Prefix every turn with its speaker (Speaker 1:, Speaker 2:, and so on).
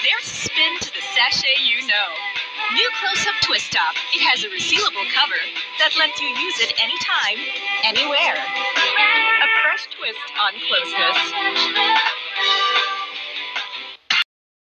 Speaker 1: There's a spin to the sachet you know. New Close-Up Twist Top. It has a resealable cover that lets you use it anytime, anywhere. A fresh twist on closeness.